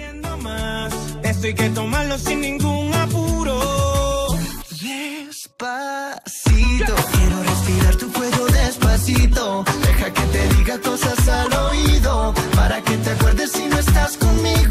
más. Esto hay que tomarlo sin ningún apuro. Despacito, quiero respirar tu cuello despacito. Deja que te diga cosas al oído, para que te acuerdes si no estás conmigo.